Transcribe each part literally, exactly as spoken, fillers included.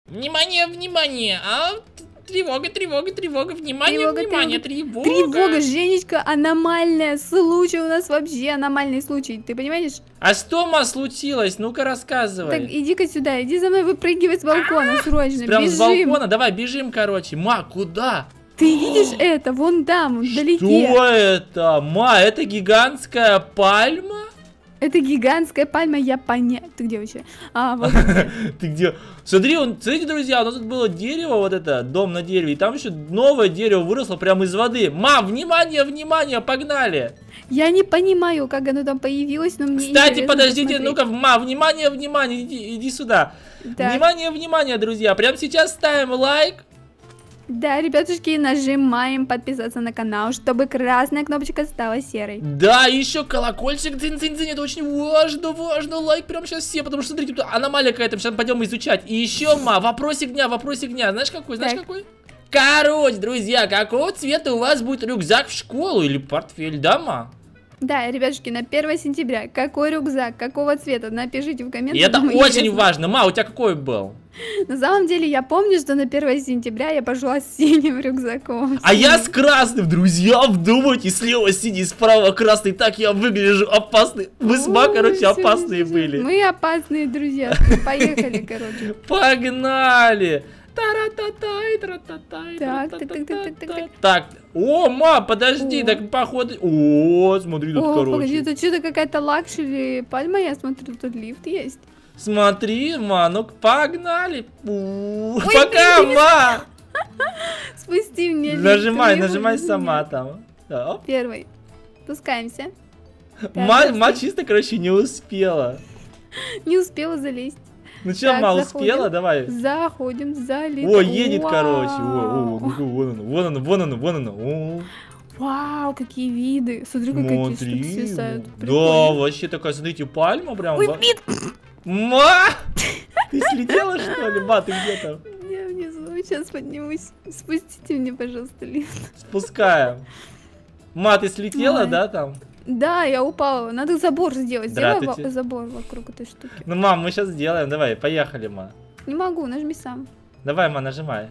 Внимание, внимание, а... Тревога, тревога, тревога, внимание, тревога, внимание, тревога. Тревога, Женечка, аномальная. Случай у нас вообще аномальный случай, ты понимаешь? А что, ма, случилось? Ну-ка рассказывай. Так, иди-ка сюда, иди за мной выпрыгивай с балкона, срочно, Прям бежим. с балкона? Давай, бежим, короче. Ма, куда? Ты видишь это? Вон там, вдалеке. Что это? Ма, это гигантская пальма? Это гигантская пальма, я поня... Ты где вообще? А, вот. Ты где? Смотри, он, смотрите, друзья, у нас тут было дерево, вот это, дом на дереве, и там еще новое дерево выросло прямо из воды. Мам, внимание, внимание, погнали! Я не понимаю, как оно там появилось, но мне Кстати, подождите, ну-ка, мам, внимание, внимание, иди, иди сюда. Так. Внимание, внимание, друзья, прямо сейчас ставим лайк. Да, ребятушки, нажимаем подписаться на канал, чтобы красная кнопочка стала серой. Да, еще колокольчик, дзынь-дзынь-дзынь, это очень важно, важно, лайк прямо сейчас все, потому что, смотрите, тут аномалия какая-то, сейчас пойдем изучать. И еще, ма, вопросик дня, вопросик дня, знаешь какой, знаешь так. какой? Короче, друзья, какого цвета у вас будет рюкзак в школу или портфель, да, ма? Да, ребятушки, на первое сентября, какой рюкзак, какого цвета, напишите в комментариях. И это очень интересно. важно, ма, у тебя какой был? На самом деле, я помню, что на первое сентября я пошла с синим рюкзаком. А я с красным, друзья, вдумайте, слева синий, справа красный, так я выгляжу опасный. Вы с ма, короче, опасные были. Мы опасные друзья, поехали, короче. Погнали! Так, так, так, так, так, так. Так, о, ма, подожди, так походу... О, смотри, тут, короче. Погоди, тут что-то какая-то лакшери пальма, я смотрю, тут лифт есть. Смотри, ма, ну погнали. Пока, ма! Спусти мне лифт. Нажимай, нажимай сама там. Первый. Спускаемся. Ма чисто, короче, не успела. Не успела залезть. Ну что, ма, успела? Давай. Заходим, залезаем. О, едет, короче. О, вон оно, вон оно, вон оно, вон оно. Вау, какие виды. Смотри, какие штуки свисают. Да, вообще такая, смотрите, пальма прям. Ой, блин. Ма! Ты слетела, что ли? Ма, ты где там? Я внизу, сейчас поднимусь. Спустите мне, пожалуйста, лифт. Спускаем. Ма, ты слетела, да, там? Да, я упала. Надо забор сделать. Сделай забор вокруг этой штуки. Ну, мам, мы сейчас сделаем. Давай, поехали, ма. Не могу, нажми сам. Давай, ма, нажимай.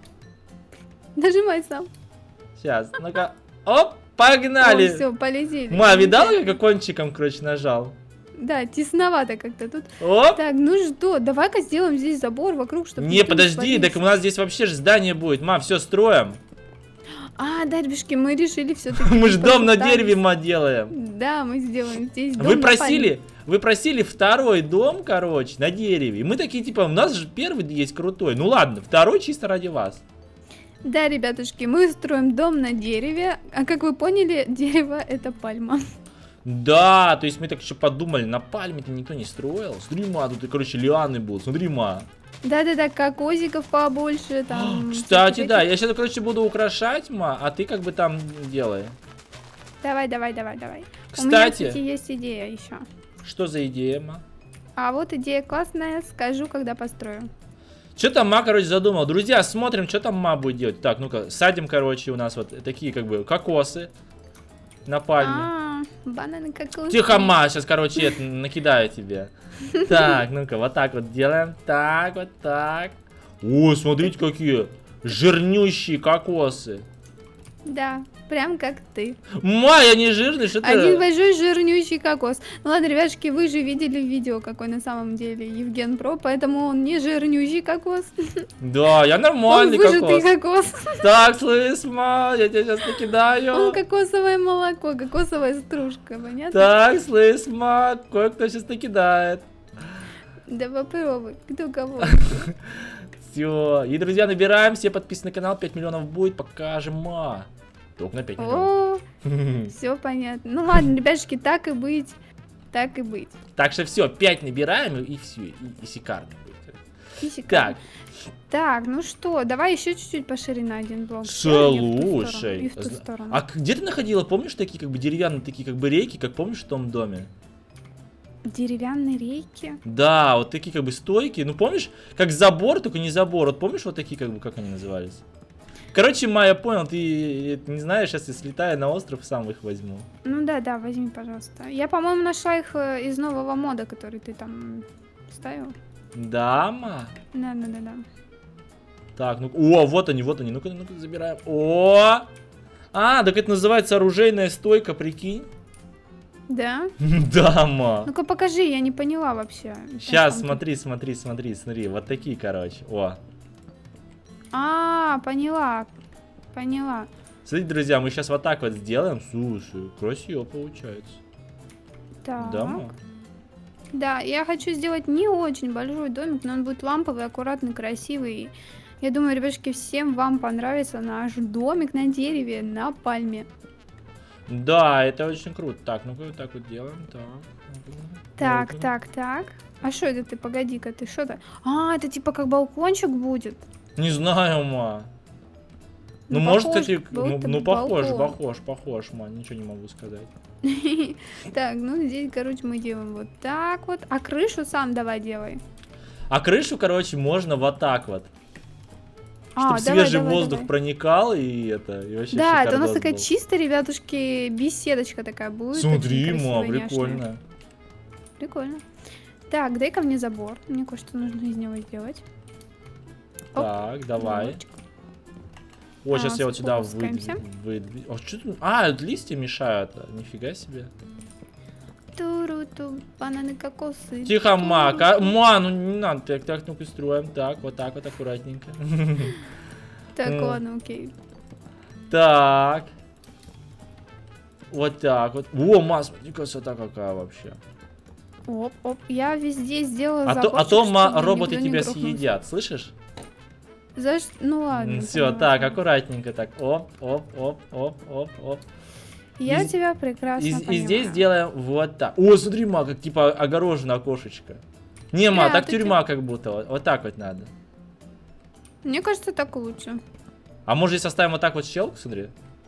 Нажимай сам. Сейчас, ну-ка. Оп, погнали. О, все, полетели. Ма, видала, как кончиком, короче, нажал? Да, тесновато как-то тут. Оп. Так, ну что, давай-ка сделаем здесь забор вокруг, чтобы... Не, подожди, так у нас здесь вообще же здание будет. Мам, все строим. А, да, ребятушки, мы решили все-таки... Мы же дом на дереве, ма, делаем. Да, мы сделаем здесь дом. Вы просили, вы просили второй дом, короче, на дереве. И мы такие, типа, у нас же первый есть крутой. Ну ладно, второй чисто ради вас. Да, ребятушки, мы строим дом на дереве. А как вы поняли, дерево это пальма. Да, то есть мы так еще подумали, на пальме-то никто не строил. Смотри, ма, тут, короче, лианы будут, смотри, ма. Да-да-да, кокосиков побольше там. Кстати, да, я сейчас, короче, буду украшать, ма, а ты как бы там делай. Давай, давай, давай, давай. Кстати, у меня, кстати, есть идея еще. Что за идея, ма? А вот идея классная, скажу, когда построю. Что там ма, короче, задумал? Друзья, смотрим, что там ма будет делать. Так, ну-ка, садим, короче, у нас вот такие, как бы, кокосы на пальме. А, бананы кокосы. Тихо, ма, сейчас, короче, это накидаю тебе. Так, ну-ка, вот так вот делаем. Так, вот так. О, смотрите, какие жирнющие кокосы. Да, прям как ты. Ма, я не жирный, что ты? Один большой жирнющий кокос. Ну ладно, ребятушки, вы же видели видео, какой на самом деле Евген Про, поэтому он не жирнющий кокос. Да, я нормальный он выжатый кокос. кокос. Так, слышь, ма, я тебя сейчас накидаю. Он кокосовое молоко, кокосовая стружка, понятно? Так, слышь, ма, кое-кто сейчас накидает. Да попробуй, кто кого. Все. И, друзья, набираем, все подписаны на канал, пять миллионов будет, покажем, ма. Только на пять миллионов. Все понятно. Ну ладно, ребятушки, так и быть. Так и быть. Так что все, пять набираем, и все, и, и сикарно будет. И сикарно. Так. Так, ну что, давай еще чуть-чуть пошире на один блок. Слушай. А, а где ты находила, помнишь, такие как бы деревянные, такие как бы рейки, как помнишь в том доме? Деревянные рейки? Да, вот такие как бы стойки. Ну помнишь, как забор, только не забор. Вот помнишь вот такие как бы, как они назывались? Короче, Ма, я понял, ты не знаешь, сейчас я слетаю на остров, сам их возьму. Ну да, да, возьми, пожалуйста. Я, по-моему, нашла их из нового мода, который ты там ставил. Да, ма? Да, да, да, да. Так, ну, о, вот они, вот они, ну-ка, ну-ка, забираем. О! А, так это называется оружейная стойка, прикинь. Да? Да, ма. Ну-ка покажи, я не поняла вообще. Сейчас, смотри, смотри, смотри, смотри, вот такие, короче, о. А, поняла, поняла. Смотрите, друзья, мы сейчас вот так вот сделаем. Слушай, красиво получается. Так. Да, ма? Да, я хочу сделать не очень большой домик, но он будет ламповый, аккуратный, красивый. Я думаю, ребятушки, всем вам понравится наш домик на дереве, на пальме. Да, это очень круто. Так, ну-ка вот так вот делаем. Так, Так, ну-ка. так, так. А что это ты? Погоди-ка, ты что-то... А, это типа как балкончик будет? Не знаю, ма. Ну, Ну, может, похож, кстати, как ну, будто ну бы похож, балкон. похож, похож, ма, ничего не могу сказать. Так, ну здесь, короче, мы делаем вот так вот. А крышу сам давай делай. А крышу, короче, можно вот так вот. Чтобы А, давай, свежий давай, воздух давай. проникал и это, и вообще Да, это у нас шикардос такая был. чисто, ребятушки, беседочка такая будет. Смотри, очень ма, красивая, няшная. прикольно. Прикольно. Так, дай ко мне забор. Мне кое-что нужно из него сделать. Оп, Так, давай. заборчик. О, А, сейчас я вот сюда спускаемся. выдвину. А, что тут? А, тут листья мешают. Нифига себе. Туру-ту, бананы, кокосы. Тихо, ма, Туру-ту. ка- ма, ну не надо, так, так, ну-ка строим. Так, вот так вот, аккуратненько. Так, М. ладно, окей. Так. Вот так вот. О, ма, смотри, красота какая вообще. Оп, оп, я везде сделала А то, а заборчик, то ма, чтобы роботы никто не тебя грохнулся. съедят, слышишь? За ш- Ну ладно. Все, поняла. так, аккуратненько, так. Оп, оп, оп, оп, оп, оп. Я И- тебя прекрасно И, и понимаю. здесь делаем вот так. О, смотри, ма, как типа огорожено окошечко. Не, ма, так Прятать. тюрьма как будто. Вот, вот так вот надо. Мне кажется, так лучше. А может здесь оставим вот так вот щелку, смотри?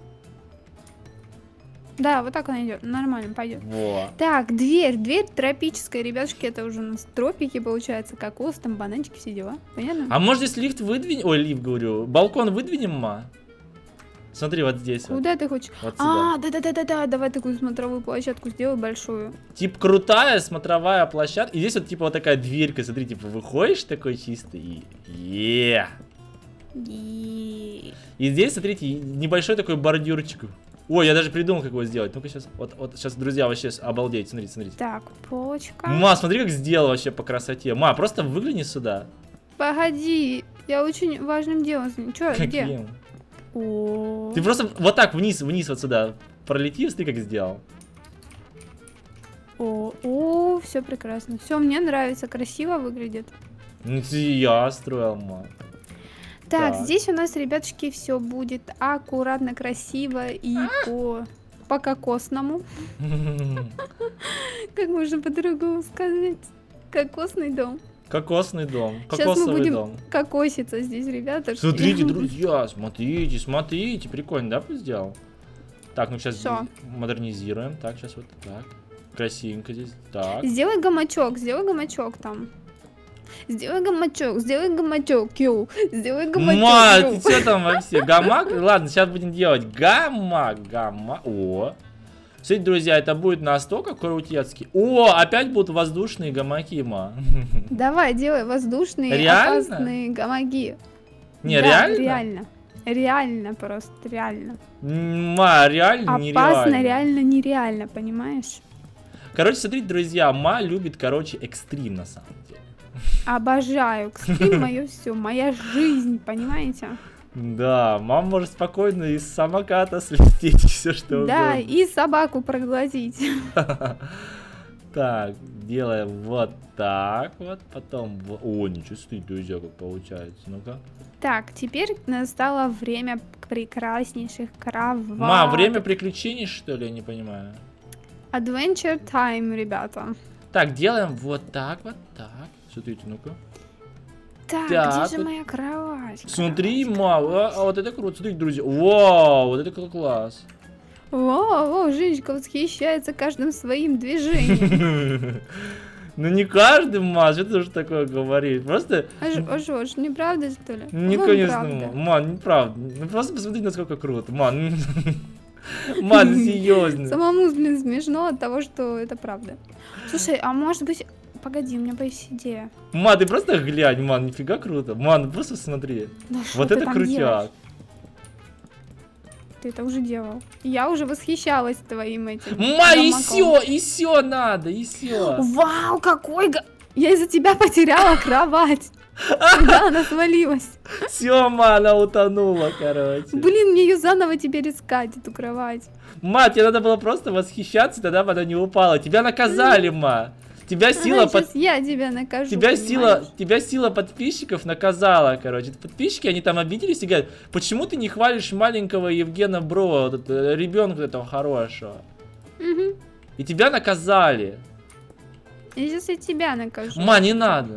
Да, вот так он идет. Нормально, пойдет. Во. Так, дверь. Дверь тропическая, ребятушки. Это уже у нас тропики, получается. Кокос, там бананчики, все дела. Понятно? А может здесь лифт выдвинем? Ой, лифт говорю. Балкон выдвинем, ма? Смотри, вот здесь вот. Куда ты хочешь? Вот сюда. А, да-да-да-да-да. Давай такую смотровую площадку сделай большую. Типа крутая смотровая площадка. И здесь вот типа вот такая дверька. Смотри, типа выходишь такой чистый и... Е. И... И здесь, смотрите, небольшой такой бордюрчик. Ой, я даже придумал, как его сделать. Ну-ка сейчас, вот, вот сейчас, друзья, вообще обалдеть, смотрите, смотрите. Так, полочка. Ма, смотри, как сделал вообще по красоте. Ма, просто выгляни сюда. Погоди, я очень важным делом. Чё, где? Каким? О, Ты просто вот так вниз, вниз вот сюда пролети, смотри, как сделал. о, о, все прекрасно. Все, мне нравится, красиво выглядит. Ну, ты я строил, ма. Так, Так. здесь у нас, ребятушки, все будет аккуратно, красиво и по по кокосному. Как можно по-другому сказать? Кокосный дом. Кокосный дом, Сейчас мы кокосовый будем дом. кокоситься здесь, ребята. Смотрите, друзья, смотрите, смотрите, прикольно, да, сделал? Так, ну сейчас Всё. модернизируем. Так, сейчас вот так. Красивенько здесь. Так. Сделай гамачок, сделай гамачок там. Сделай гамачок, сделай гамачок, йоу. Сделай гамачок, Ма, йоу. ты что там вообще? Гамак? Ладно, сейчас будем делать гамак, гамак. О. Смотрите, друзья, это будет настолько крутецкий. О, опять будут воздушные гамаки, ма. Давай, делай воздушные, Реально? опасные гамаки. Не, Да, реально? Реально. Реально просто, реально. Ма, реально нереально. Опасно, реально, нереально, понимаешь? Короче, смотрите, друзья, ма любит, короче, экстрим на самом деле. Обожаю. Экстрим мое все, моя жизнь, понимаете? Да, мама может спокойно из самоката слететь, все что Да, угодно. и собаку проглотить. Так, делаем вот так вот, потом... во- О, ничего себе, друзья, как получается, ну-ка. Так, теперь настало время прекраснейших кроваток. Ма, время приключений, что ли, я не понимаю. Adventure time, ребята. Так, делаем вот так, вот так. Смотрите, ну-ка. Так, Так, где же вот. моя кровать? Смотри, ма, а, а вот это круто, смотрите, друзья. Вау, вот это как класс. Во, во, Женечка восхищается каждым своим движением. Ну не каждый, ма, что ты уже такое говоришь? Просто... А ж- а что ж, неправда, что ли? Не, Вон конечно, правда. ма, ма, неправда. Ну просто посмотри, насколько круто. Ма, ну... Ма, ну серьезно. Самому, блин, смешно от того, что это правда. Слушай, а может быть, погоди, у меня появилась идея. Ма, ты просто глянь, ман, нифига круто. Ман, просто смотри. Ну, вот это крутяк. Ты это уже делал. Я уже восхищалась твоим этим. Ма, и все, и все надо, и все. Вау, какой... Га... Я из-за тебя потеряла кровать. Когда она свалилась. Все, ма, она утонула, короче. Блин, мне ее заново теперь искать, эту кровать. Ма, тебе надо было просто восхищаться, тогда бы она не упала. Тебя наказали, ма. Тебя сила... Ага, под... я тебя накажу. Тебя понимаешь? сила, тебя сила подписчиков наказала, короче. Подписчики, они там обиделись и говорят, почему ты не хвалишь маленького Евгена Бро, вот это, ребенка этого хорошего. Угу. И тебя наказали. И сейчас я тебя накажу. Ма, не надо.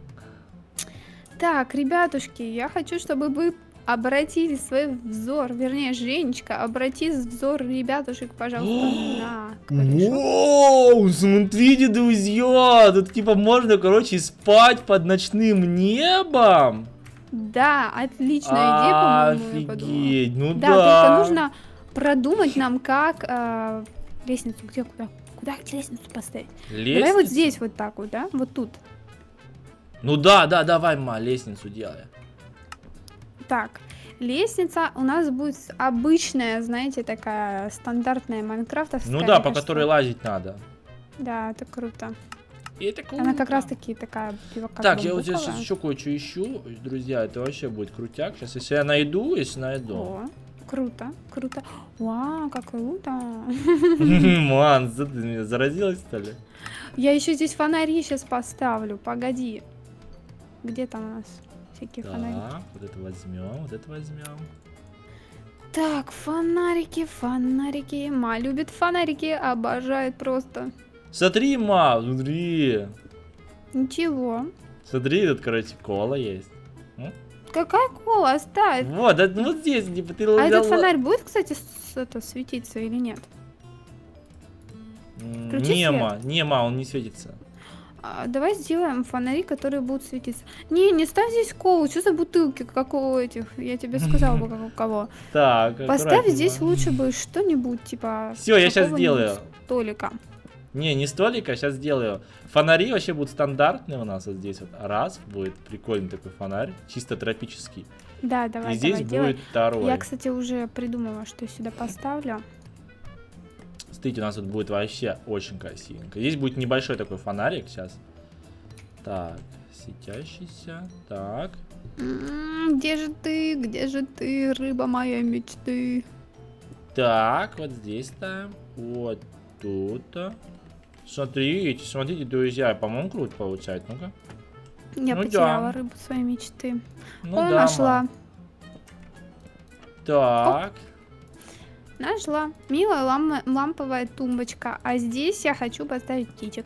Так, ребятушки, я хочу, чтобы вы обратили свой взор, вернее, Женечка, обрати взор ребятушек, пожалуйста, на корешок. Воу, смотрите, друзья, тут типа можно, короче, спать под ночным небом. Да, отличная идея, по-моему. Офигеть, ну да. Да, только нужно продумать нам, как э, лестницу, где, куда, куда лестницу поставить. Лестницу? Давай вот здесь вот так вот, да, вот тут. Ну да, да, давай, ма, лестницу делай. Так, лестница у нас будет обычная, знаете, такая стандартная майнкрафтовская. Ну да, по которой лазить надо. Да, это круто. И это круто. Она как раз таки такая. Как так, я вот здесь еще кое-что ищу, друзья, это вообще будет крутяк. Сейчас, если я найду, если найду. О, круто, круто. Вау, как круто. Ман, ты меня заразилась, что ли? Я еще здесь фонари сейчас поставлю, погоди. Где там у нас всякие так, фонари? Вот это возьмем, вот это возьмем. Так, фонарики, фонарики. Ма любит фонарики, обожает просто. Смотри, ма, смотри. Ничего. Смотри, тут, короче, кола есть. М? Какая кола? Оставь. Вот, это, вот здесь, типа, ты... А этот фонарь будет, кстати, с, это, светиться или нет? Не, ма, не, ма, он не светится. А, давай сделаем фонари, которые будут светиться. Не, не ставь здесь колу, что за бутылки, как у этих, я тебе сказала бы, как у кого. Так, поставь здесь лучше бы что-нибудь, типа... Все, я сейчас сделаю. Столика. Не, не столика, сейчас сделаю. Фонари вообще будут стандартные у нас вот здесь вот. Раз, будет прикольный такой фонарь, чисто тропический. Да, давай, И здесь давай, будет делай. второй. Я, кстати, уже придумала, что я сюда поставлю. Смотрите, у нас тут будет вообще очень красивенько. Здесь будет небольшой такой фонарик сейчас. Так, светящийся. Так. М-м, где же ты? Где же ты, рыба моей мечты? Так, вот здесь ставим. Вот тут-то. Смотрите, смотрите, друзья, по-моему, круто получается. Ну-ка. Я ну, потеряла да. рыбу своей мечты. Ну, О, да, нашла. мам. Так. Оп. Нашла. Милая лам ламповая тумбочка. А здесь я хочу поставить птичек.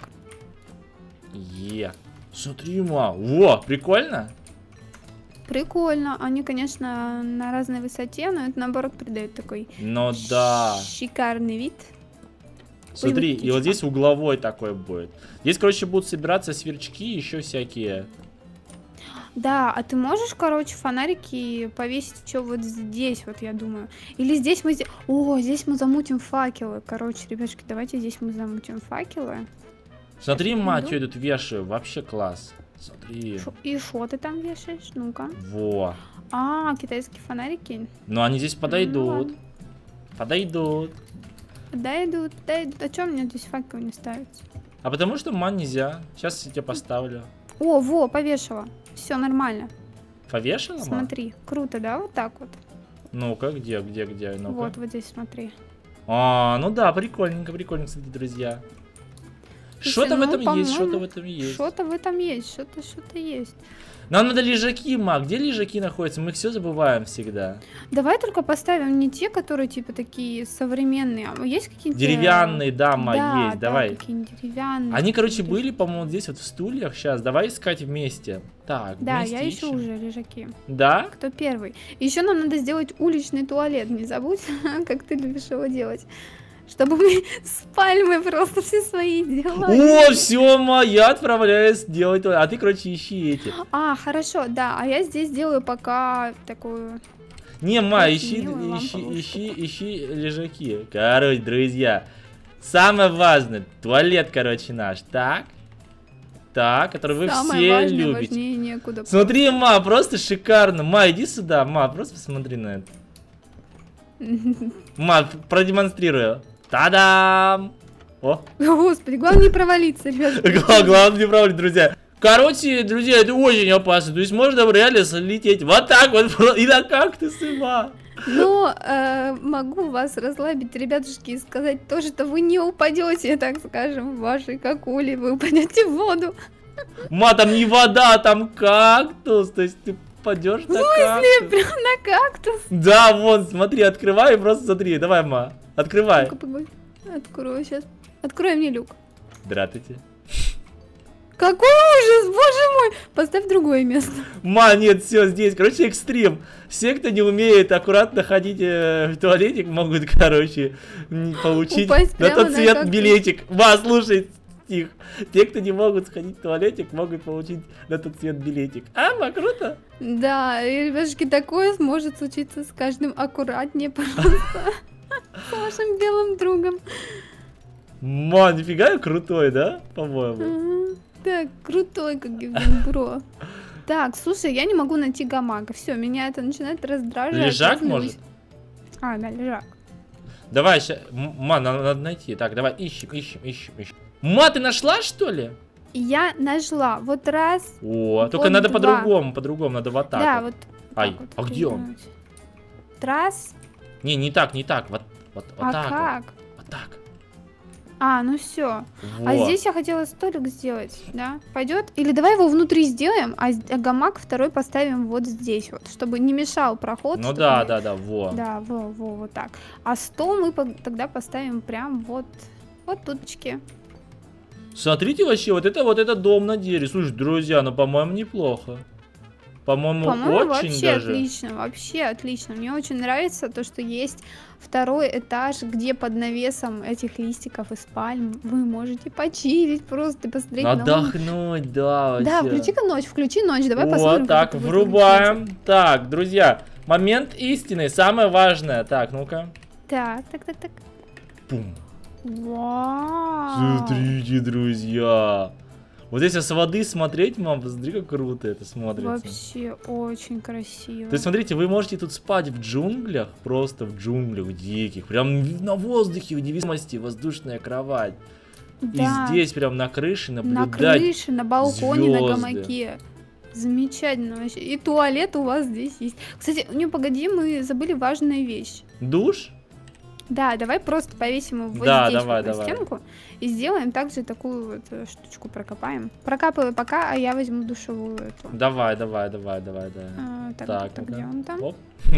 Е. Смотри, ма. Во, прикольно. Прикольно. Они, конечно, на разной высоте, но это, наоборот, придает такой Ну да. шикарный вид. Смотри, Ой, вот и вот здесь угловой такой будет. Здесь, короче, будут собираться сверчки, еще всякие. Да, а ты можешь, короче, фонарики повесить что вот здесь, вот я думаю. Или здесь мы... О, здесь мы замутим факелы. Короче, ребятушки, давайте здесь мы замутим факелы. Смотри, Сейчас мать, найду. что я тут вешаю. Вообще класс. Смотри. Шо- И что ты там вешаешь? Ну-ка. Во. А, китайские фонарики. Ну, они здесь Ну, подойдут. ладно. Подойдут. Подойдут, подойдут. А чё мне здесь факел не ставится? А потому что, ман, нельзя. Сейчас я тебе поставлю. О, во, повешала. Все нормально. Повешала, ма? Смотри, круто, да, вот так вот. Ну-ка, где, где, где? Ну-ка. Вот, вот здесь смотри. А, ну да, прикольненько, прикольненько, кстати, друзья. Слушай, Что-то в ну, этом есть, по-моему, что-то в этом есть. Что-то в этом есть, что-то, что-то есть. Нам надо лежаки, ма. Где лежаки находятся? Мы их все забываем всегда. Давай только поставим не те, которые типа такие современные, а есть какие-то... Деревянные, да, ма, да, есть, да, давай. какие-нибудь деревянные. Они, короче, какие-то. были, по-моему, здесь вот в стульях. Сейчас, давай искать вместе. Так, Да, вместе я ищу ищем. уже лежаки. Да? Кто первый? Еще нам надо сделать уличный туалет, не забудь, как ты любишь его делать. Чтобы мы спали, мы просто все свои дела. О, все, ма, я отправляюсь делать. А ты, короче, ищи эти. А, хорошо, да, а я здесь делаю пока такую... Не, ма, Очень ищи, милую ищи, ламповую ищи, ищи лежаки. Короче, друзья, самое важное, туалет, короче, наш. Так. Так, который вы Самое все важное, любите. важнее некуда. Смотри, ма, просто шикарно. Ма, иди сюда, ма, просто посмотри на это. Ма, продемонстрирую. Та-дам! О. Господи, главное не провалиться, ребят. Главное не провалить, друзья. Короче, друзья, это очень опасно. То есть можно реально слететь вот так вот и на кактусы, ма. Но э, могу вас расслабить, ребятушки, и сказать то, что вы не упадете, так скажем, в вашей какуле, вы упадете в воду. Ма, там не вода, там кактус. То есть ты падешь на кактус. Прям на кактус. Да, вон, смотри, открывай и просто смотри. Давай, ма, открывай. Открою сейчас. Открой мне люк. Здравствуйте. Какой ужас, боже мой! Поставь другое место. Ма, нет, все здесь. Короче, экстрим. Все, кто не умеет аккуратно ходить э, в туалетик, могут, короче, получить Упасть на тот на цвет кактус. билетик. Ма, слушай, стих. Те, кто не могут сходить в туалетик, могут получить на тот цвет билетик. А, ма, круто? Да, и, ребятушки, такое сможет случиться с каждым. Аккуратнее, пожалуйста. С вашим белым другом. Ма, нифига я крутой, да? По-моему. Так, крутой, как Евген Бро. Так, слушай, я не могу найти гамака. Все, меня это начинает раздражать. Лежак Я может? злюсь. А, да, лежак. Давай, ща... Ма, надо, надо найти. Так, давай, ищем, ищем, ищем, ищем. Ма, ты нашла, что ли? Я нашла. Вот раз. О, вот только надо два. по-другому, по-другому, надо вот так. Да, вот. вот. Ай, так вот а где он? придумать. Раз. Не, не так, не так. Вот, вот, вот А так. как? Вот, вот так. А, ну все. Вот. А здесь я хотела столик сделать, да? Пойдет? Или давай его внутри сделаем, а, а гамак второй поставим вот здесь вот, чтобы не мешал проход. Ну чтобы да, мы- да, да, во. Да, во, во, вот так. А стол мы по- тогда поставим прям вот, вот туточки. Смотрите вообще, вот это вот это дом на дереве. Слушай, друзья, ну по-моему неплохо. По-моему, По-моему, очень вообще даже. отлично, вообще отлично. Мне очень нравится то, что есть второй этаж, где под навесом этих листиков из пальм вы можете почилить, просто посмотреть на улицу. Отдохнуть, да, вообще. Да, включи-ка ночь, включи ночь, давай Вот посмотрим. как так, это будет врубаем. Так, друзья, момент истины, самое важное. Так, ну-ка. выглядеть. Так, так, так, так. Пум. Вау. Смотрите, друзья. Вот здесь с воды смотреть, мам, посмотри, как круто это смотрится. Вообще очень красиво. То есть, смотрите, вы можете тут спать в джунглях, просто в джунглях диких, прям на воздухе, в невесомости, воздушная кровать. Да. И здесь прям на крыше На наблюдать. крыше, на балконе, на звезды. гамаке. Замечательно вообще. И туалет у вас здесь есть. Кстати, не погоди, мы забыли важную вещь. Душ? Да, давай просто повесим его вот Да, здесь давай, вот на давай. стенку и сделаем также такую вот э, штучку прокопаем. Прокапывай пока, а я возьму душевую эту. Давай, давай, давай, давай, да. А, так, Так, так, ну-ка. где он там? Оп.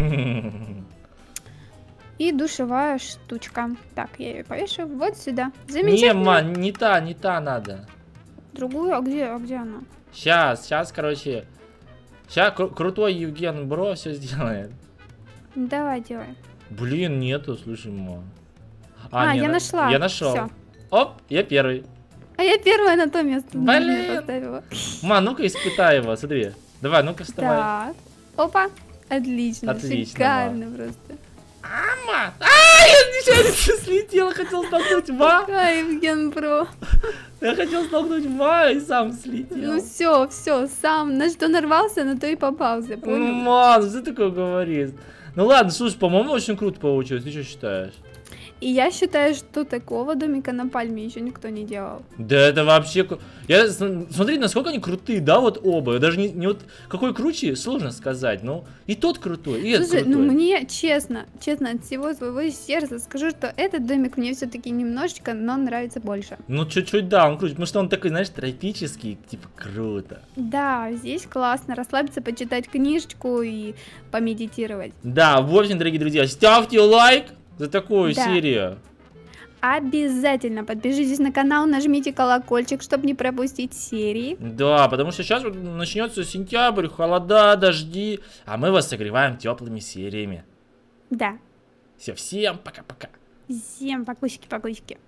И душевая штучка. Так, я ее повешу вот сюда. Не, Замечательно. ма, не та, не та надо. Другую, а где, а где она? Сейчас, сейчас, короче. Сейчас крутой Евген Бро все сделает. Давай, делай. Блин, нету, слушай, ма. А, не, я на- нашла. Я нашел. Всё. Оп, я первый. А я первая на то место Блин. поставила. Ма, ну-ка испытай его, смотри. Давай, ну-ка вставай. Так. Опа. Отлично. Отлично, Шикарно просто. Ма! А, я ничего не слетел, хотел столкнуть ма. Какая Евген Бро. Я хотел столкнуть ма и сам слетел. Ну все, все, сам на что нарвался, на то и попался, понял? Ма, ну что такое говорит? Ну ладно, слушай, по-моему, очень круто получилось. Ты что считаешь? И я считаю, что такого домика на пальме еще никто не делал. Да это вообще... кру- Я... см- Смотри, насколько они крутые, да, вот оба. Даже не, не вот... Какой круче, сложно сказать. Ну, и тот крутой, и этот Слушай, крутой. ну мне честно, честно, от всего своего сердца скажу, что этот домик мне все-таки немножечко, но нравится больше. Ну, чуть-чуть, да, он круче. Потому что он такой, знаешь, тропический, типа, круто. Да, здесь классно, расслабиться, почитать книжечку и помедитировать. Да, в общем, дорогие друзья, ставьте лайк за такую Да. серию. Обязательно подпишитесь на канал, нажмите колокольчик, чтобы не пропустить серии. Да, потому что сейчас вот начнется сентябрь, холода, дожди, а мы вас согреваем теплыми сериями. Да. Все, всем пока-пока. Всем покусики-покусики.